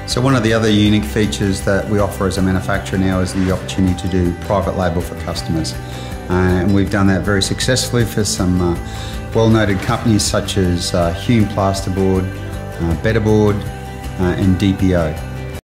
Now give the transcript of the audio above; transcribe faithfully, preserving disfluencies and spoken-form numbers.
So one of the other unique features that we offer as a manufacturer now is the opportunity to do private label for customers. Uh, and we've done that very successfully for some uh, well-noted companies such as uh, Hume Plasterboard, uh, Betterboard uh, and D P O.